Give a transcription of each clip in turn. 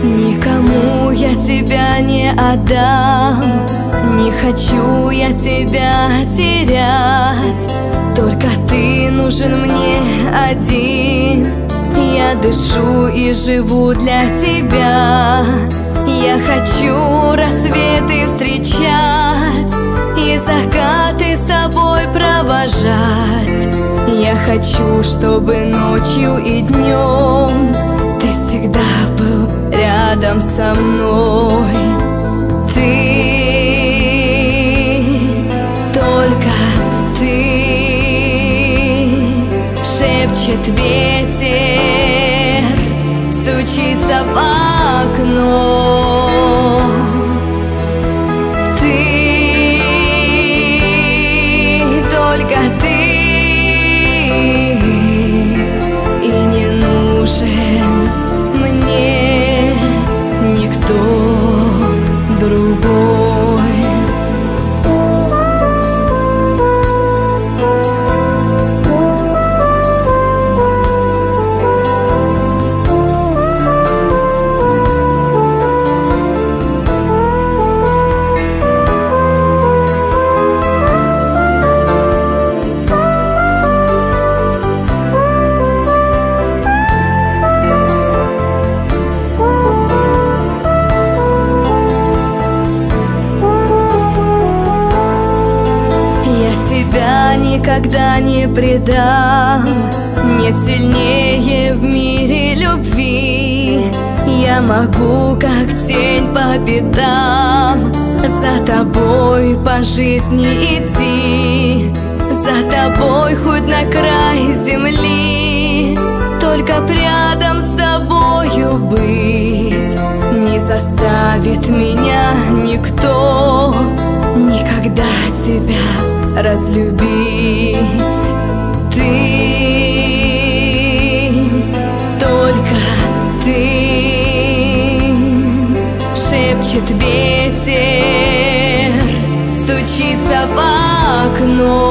Никому я тебя не отдам, не хочу я тебя терять. Только ты нужен мне один. Я дышу и живу для тебя. Я хочу рассветы встречать и закаты с тобой провожать. Я хочу, чтобы ночью и днем ты всегда был рядом со мной. Ты, только ты, шепчет ветер, стучится в окно. Ты, только ты, и не нужен мне никто другой. Тебя никогда не предам, нет сильнее в мире любви. Я могу, как тень по пятам, за тобой по жизни идти, за тобой хоть на край земли. Только рядом с тобою быть не заставит меня никто никогда тебя разлюбить. Ты, только ты, шепчет ветер, стучится в окно.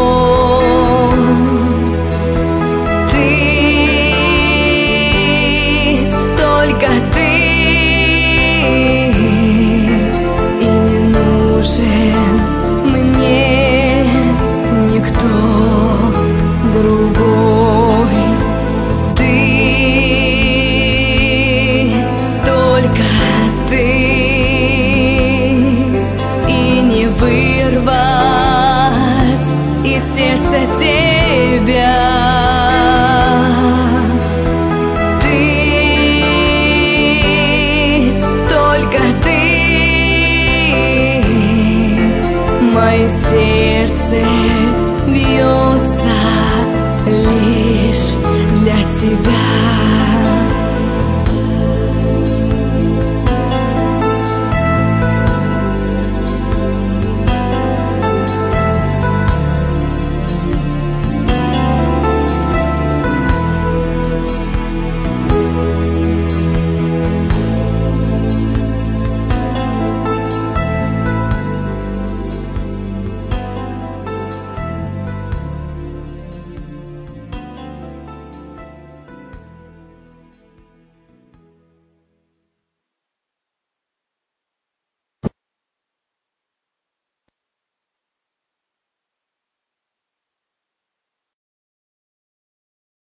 Ты, только ты, и не нужен мне никто другой. Ты, только ты, и не вырвать из сердца тебя. Ты, только ты, мое сердце